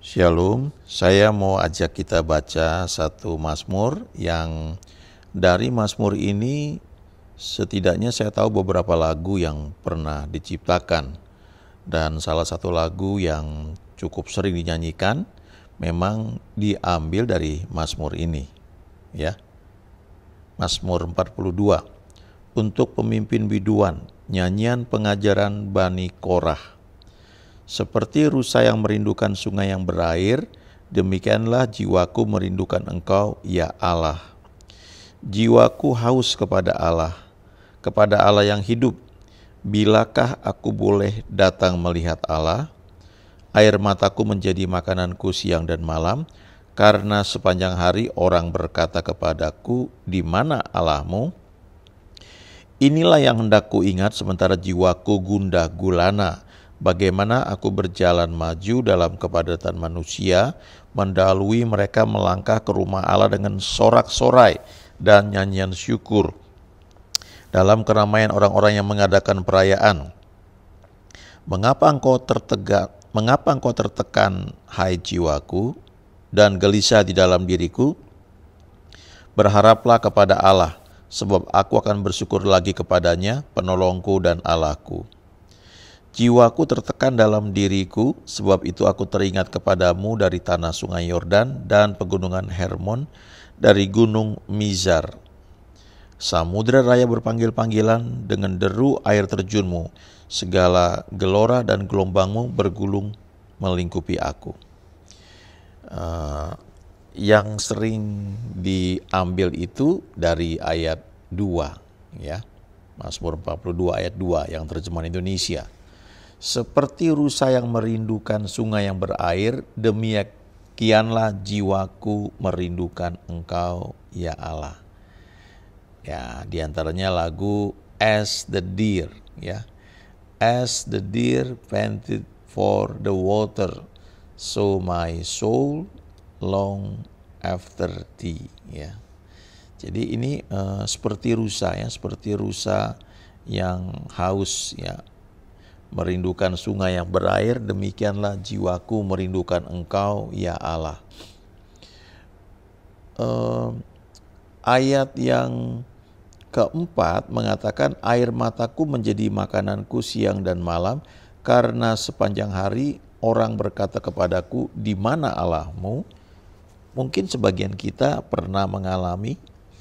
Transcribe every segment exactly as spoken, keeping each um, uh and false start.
Shalom, saya mau ajak kita baca satu Mazmur yang dari Mazmur ini setidaknya saya tahu beberapa lagu yang pernah diciptakan. Dan salah satu lagu yang cukup sering dinyanyikan memang diambil dari Mazmur ini. Ya, Mazmur empat puluh dua. Untuk pemimpin biduan, nyanyian pengajaran Bani Korah. Seperti rusa yang merindukan sungai yang berair, demikianlah jiwaku merindukan Engkau, ya Allah. Jiwaku haus kepada Allah, kepada Allah yang hidup. Bilakah aku boleh datang melihat Allah? Air mataku menjadi makananku siang dan malam, karena sepanjang hari orang berkata kepadaku, di mana Allahmu? Inilah yang hendak ku ingat sementara jiwaku gundah gulana. Bagaimana aku berjalan maju dalam kepadatan manusia, mendahului mereka melangkah ke rumah Allah dengan sorak-sorai dan nyanyian syukur. Dalam keramaian orang-orang yang mengadakan perayaan. Mengapa engkau tertegak, mengapa engkau tertekan, hai jiwaku, dan gelisah di dalam diriku? Berharaplah kepada Allah, sebab aku akan bersyukur lagi kepadanya, penolongku dan Allahku. Jiwaku tertekan dalam diriku, sebab itu aku teringat kepadamu dari tanah sungai Yordan dan pegunungan Hermon, dari gunung Mizar. Samudra raya berpanggil-panggilan dengan deru air terjunmu, segala gelora dan gelombangmu bergulung melingkupi aku. Uh, yang sering diambil itu dari ayat dua, ya, Mazmur empat puluh dua ayat dua yang terjemahan Indonesia. Seperti rusa yang merindukan sungai yang berair, demikianlah jiwaku merindukan Engkau, ya Allah. Ya, diantaranya lagu As the Deer, ya. As the deer panted for the water, so my soul long after thee, ya. Jadi ini uh, seperti rusa, ya, seperti rusa yang haus, ya, merindukan sungai yang berair, demikianlah jiwaku merindukan Engkau, ya Allah. Uh, ayat yang keempat mengatakan, air mataku menjadi makananku siang dan malam, karena sepanjang hari orang berkata kepadaku, di mana Allahmu? Mungkin sebagian kita pernah mengalami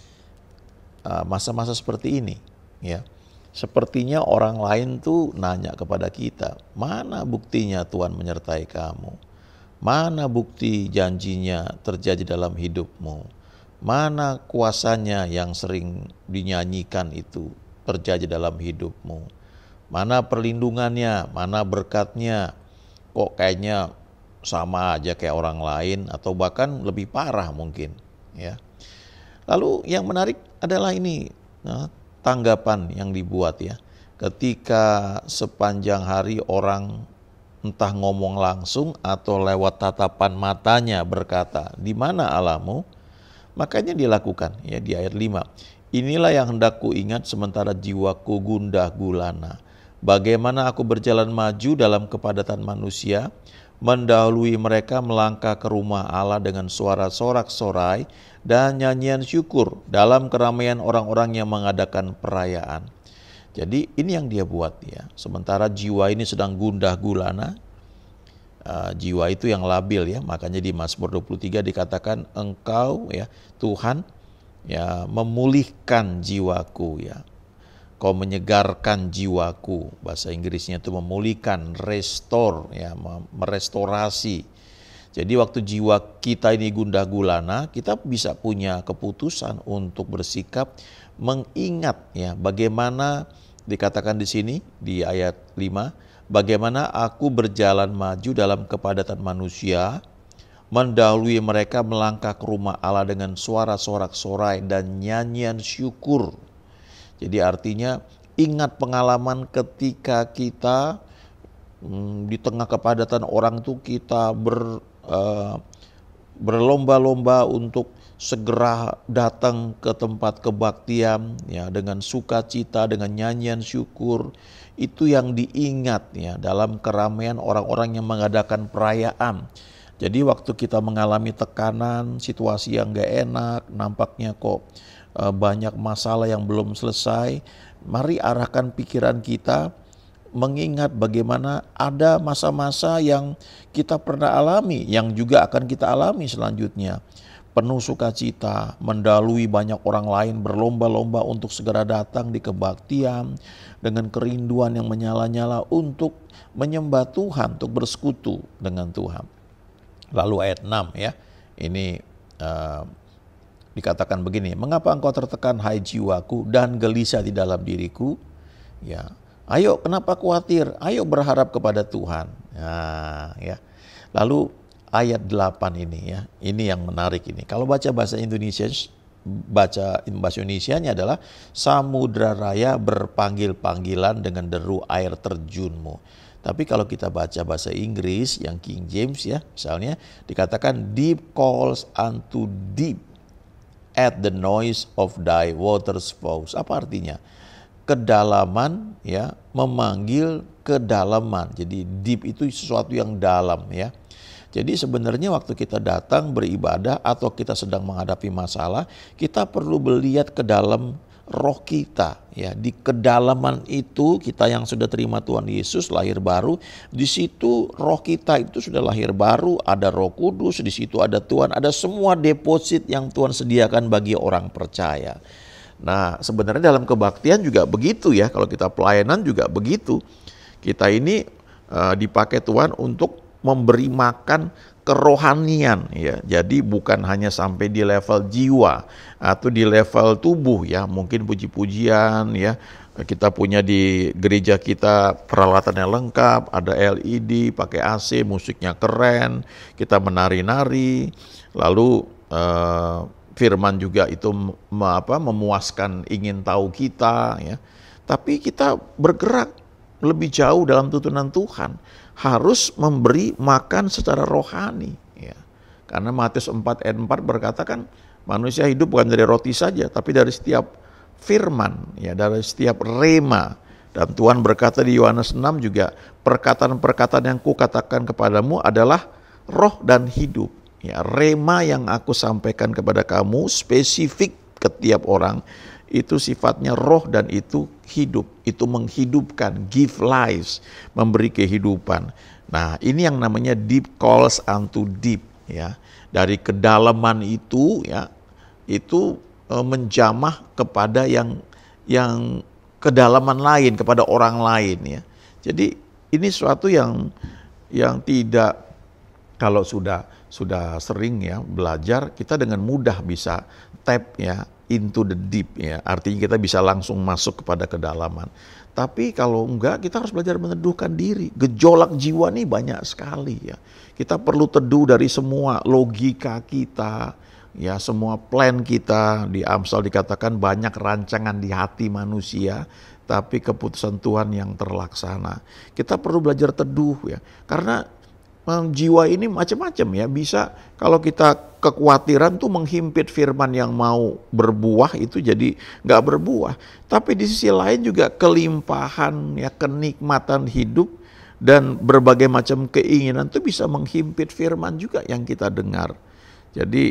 uh, masa-masa seperti ini, ya. Sepertinya orang lain tuh nanya kepada kita, mana buktinya Tuhan menyertai kamu? Mana bukti janjinya terjadi dalam hidupmu? Mana kuasanya yang sering dinyanyikan itu terjadi dalam hidupmu? Mana perlindungannya? Mana berkatnya? Kok kayaknya sama aja kayak orang lain atau bahkan lebih parah mungkin, ya. Lalu yang menarik adalah ini, nah, tanggapan yang dibuat, ya. Ketika sepanjang hari orang entah ngomong langsung atau lewat tatapan matanya berkata, di mana Allahmu? Makanya dilakukan, ya, di ayat lima. Inilah yang hendak ku ingat sementara jiwaku gundah gulana. Bagaimana aku berjalan maju dalam kepadatan manusia, mendahului mereka melangkah ke rumah Allah dengan suara sorak-sorai dan nyanyian syukur dalam keramaian orang-orang yang mengadakan perayaan. Jadi ini yang dia buat, ya. Sementara jiwa ini sedang gundah gulana, uh, jiwa itu yang labil, ya. Makanya di Mazmur dua puluh tiga dikatakan, Engkau, ya Tuhan, ya, memulihkan jiwaku, ya. Kau menyegarkan jiwaku. Bahasa Inggrisnya itu memulihkan, restore, ya, merestorasi. Jadi waktu jiwa kita ini gundah gulana, kita bisa punya keputusan untuk bersikap mengingat, ya, bagaimana dikatakan di sini di ayat lima, bagaimana aku berjalan maju dalam kepadatan manusia, mendahului mereka melangkah ke rumah Allah dengan suara sorak-sorai dan nyanyian syukur. Jadi artinya ingat pengalaman ketika kita hmm, di tengah kepadatan orang tuh kita ber, uh, berlomba-lomba untuk segera datang ke tempat kebaktian, ya, dengan sukacita, dengan nyanyian syukur. Itu yang diingat, ya, dalam keramaian orang-orang yang mengadakan perayaan. Jadi waktu kita mengalami tekanan, situasi yang gak enak, nampaknya kok uh, banyak masalah yang belum selesai, mari arahkan pikiran kita mengingat bagaimana ada masa-masa yang kita pernah alami, yang juga akan kita alami selanjutnya. Penuh sukacita, mendalui banyak orang lain, berlomba-lomba untuk segera datang di kebaktian, dengan kerinduan yang menyala-nyala untuk menyembah Tuhan, untuk bersekutu dengan Tuhan. Lalu ayat enam ya, ini uh, dikatakan begini, mengapa engkau tertekan hai jiwaku dan gelisah di dalam diriku? Ya, ayo kenapa khawatir? Ayo berharap kepada Tuhan. Nah, ya. Lalu ayat delapan ini ya, ini yang menarik ini. Kalau baca bahasa Indonesia, baca bahasa Indonesianya adalah samudra raya berpanggil-panggilan dengan deru air terjunmu. Tapi kalau kita baca bahasa Inggris yang King James ya, misalnya dikatakan deep calls unto deep at the noise of thy waters flows. Apa artinya? Kedalaman ya, memanggil kedalaman. Jadi deep itu sesuatu yang dalam ya. Jadi sebenarnya waktu kita datang beribadah atau kita sedang menghadapi masalah, kita perlu melihat ke dalam roh kita ya. Di kedalaman itu kita yang sudah terima Tuhan Yesus lahir baru, di situ roh kita itu sudah lahir baru, ada Roh Kudus, di situ ada Tuhan, ada semua deposit yang Tuhan sediakan bagi orang percaya. Nah, sebenarnya dalam kebaktian juga begitu ya. Kalau kita pelayanan juga begitu. Kita ini uh, dipakai Tuhan untuk memberi makan kerohanian ya. Jadi bukan hanya sampai di level jiwa atau di level tubuh ya. Mungkin puji-pujian ya. Kita punya di gereja kita peralatannya lengkap, ada L E D, pakai A C, musiknya keren, kita menari-nari. Lalu uh, firman juga itu apa, memuaskan ingin tahu kita ya. Tapi kita bergerak lebih jauh dalam tuntunan Tuhan, harus memberi makan secara rohani ya. Karena Matius empat ayat empat berkata kan, manusia hidup bukan dari roti saja, tapi dari setiap firman ya, dari setiap rema. Dan Tuhan berkata di Yohanes enam juga, perkataan-perkataan yang kukatakan kepadamu adalah roh dan hidup. Ya, rema yang aku sampaikan kepada kamu spesifik ke tiap orang itu sifatnya roh dan itu hidup, itu menghidupkan, give lives, memberi kehidupan. Nah, ini yang namanya deep calls unto deep ya. Dari kedalaman itu ya, itu e, menjamah kepada yang yang kedalaman lain, kepada orang lain ya. Jadi ini suatu yang yang tidak, kalau sudah sudah sering ya belajar, kita dengan mudah bisa tap ya into the deep ya. Artinya kita bisa langsung masuk kepada kedalaman. Tapi kalau enggak, kita harus belajar meneduhkan diri. Gejolak jiwa nih banyak sekali ya. Kita perlu teduh dari semua logika kita, ya semua plan kita. Di Amsal dikatakan banyak rancangan di hati manusia, tapi keputusan Tuhan yang terlaksana. Kita perlu belajar teduh ya. Karena jiwa ini macam-macam ya, bisa kalau kita kekhawatiran tuh menghimpit firman yang mau berbuah itu jadi nggak berbuah. Tapi di sisi lain juga kelimpahan ya, kenikmatan hidup dan berbagai macam keinginan tuh bisa menghimpit firman juga yang kita dengar. Jadi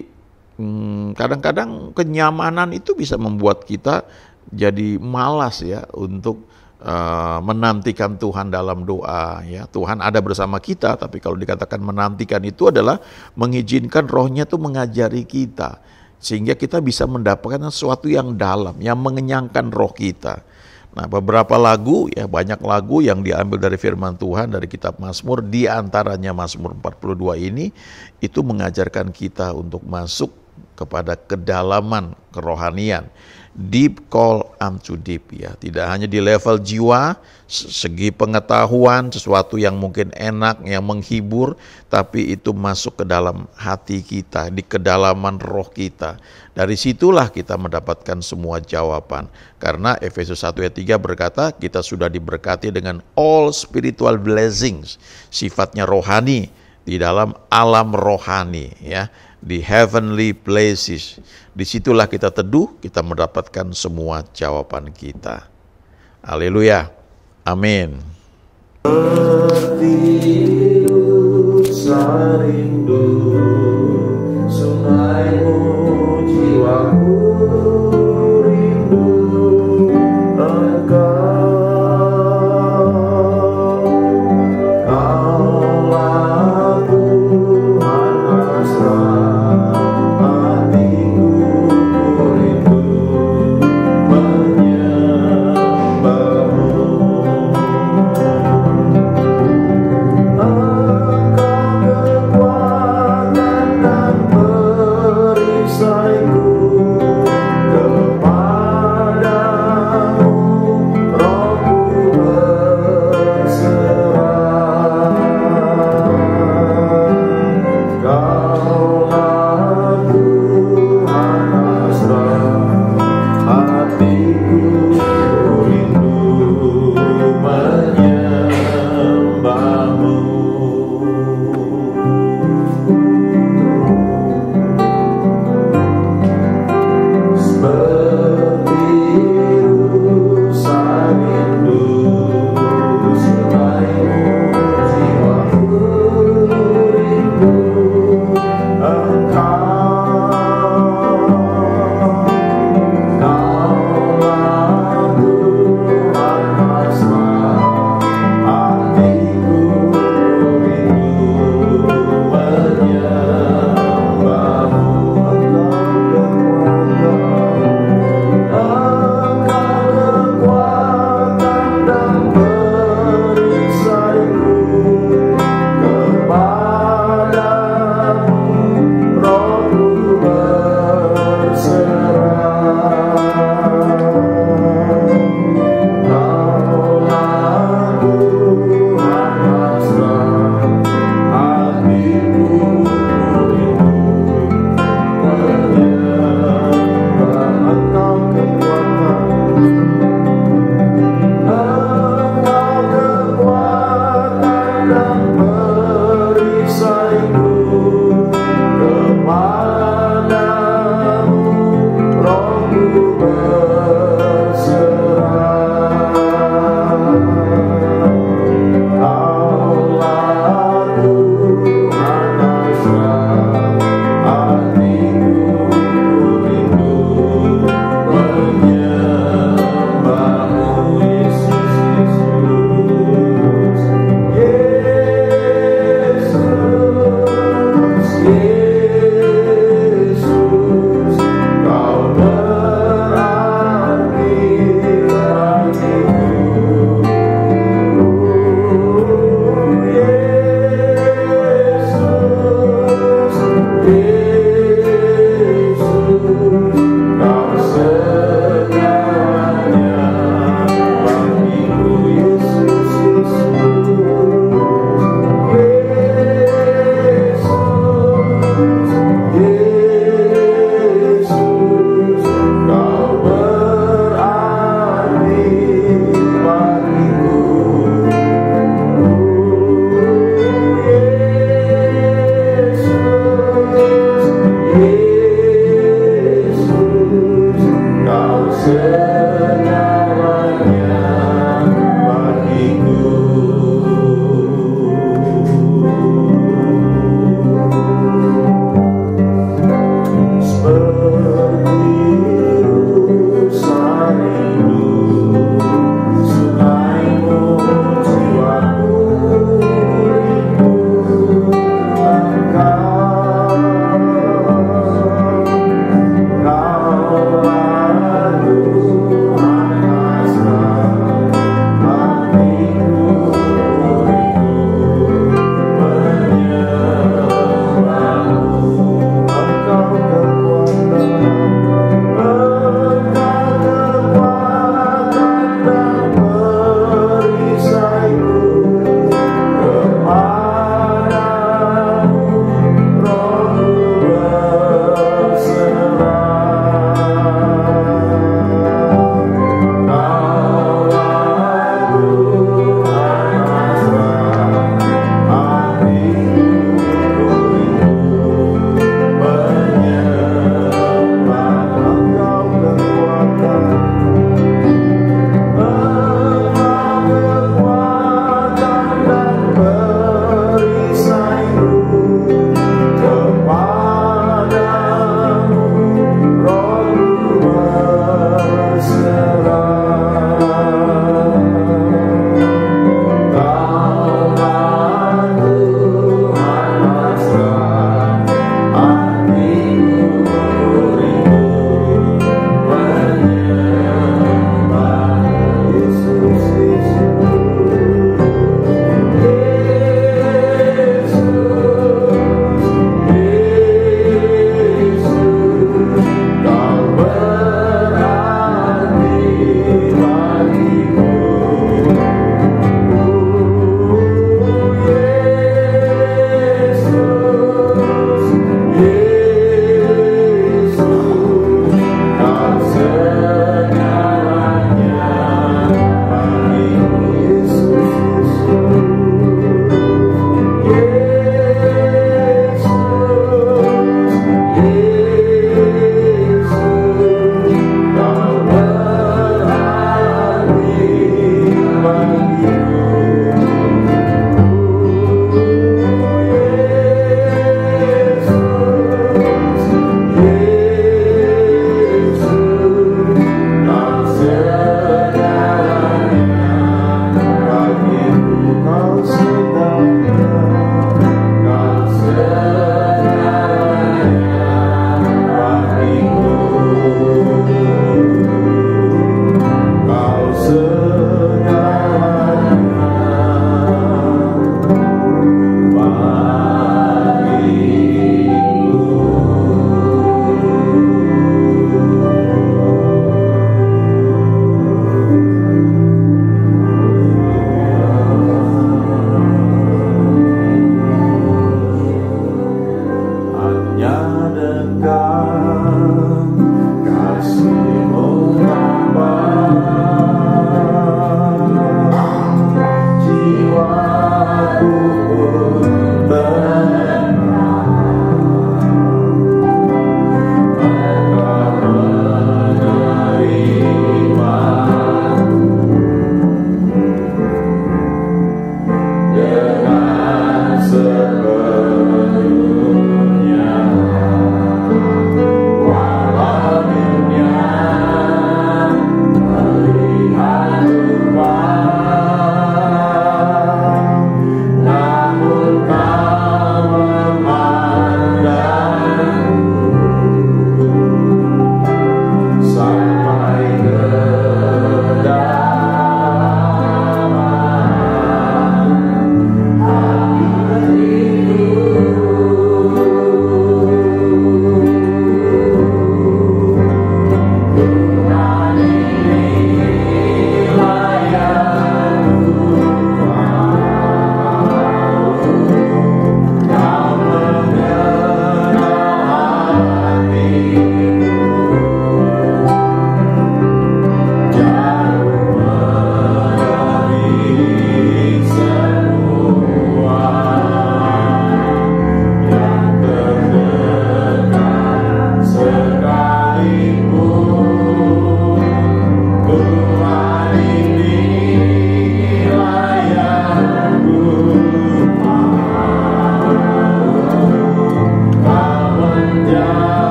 hmm, kadang-kadang kenyamanan itu bisa membuat kita jadi malas ya untuk Uh, menantikan Tuhan dalam doa ya. Tuhan ada bersama kita, tapi kalau dikatakan menantikan itu adalah mengizinkan rohnya tuh mengajari kita sehingga kita bisa mendapatkan sesuatu yang dalam, yang mengenyangkan roh kita. Nah, beberapa lagu ya, banyak lagu yang diambil dari firman Tuhan dari kitab Mazmur, di antaranya Mazmur empat puluh dua ini itu mengajarkan kita untuk masuk kepada kedalaman kerohanian. Deep call unto deep ya. Tidak hanya di level jiwa, segi pengetahuan, sesuatu yang mungkin enak, yang menghibur, tapi itu masuk ke dalam hati kita, di kedalaman roh kita. Dari situlah kita mendapatkan semua jawaban. Karena Efesus satu ayat tiga berkata, kita sudah diberkati dengan all spiritual blessings, sifatnya rohani, di dalam alam rohani ya, di heavenly places. Disitulah kita teduh, kita mendapatkan semua jawaban kita. Haleluya, amin. Bertiup sarindu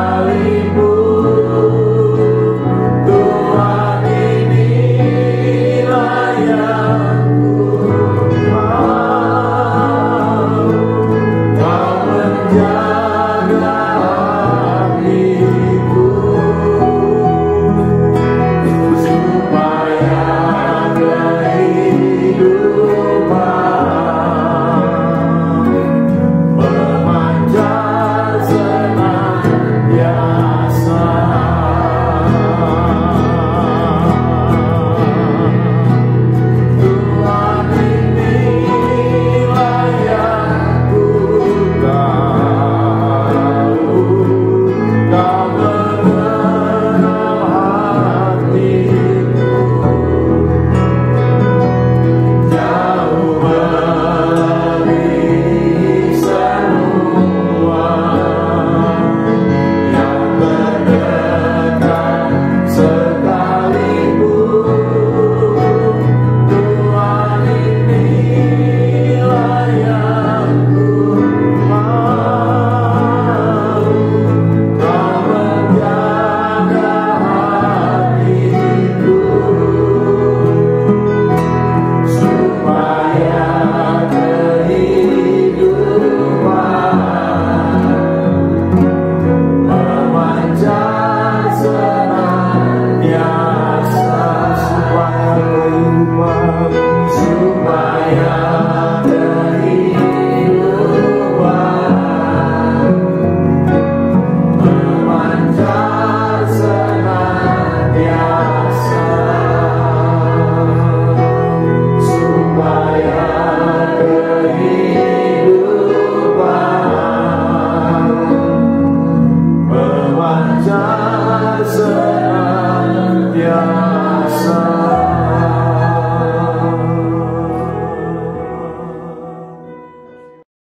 sekalipun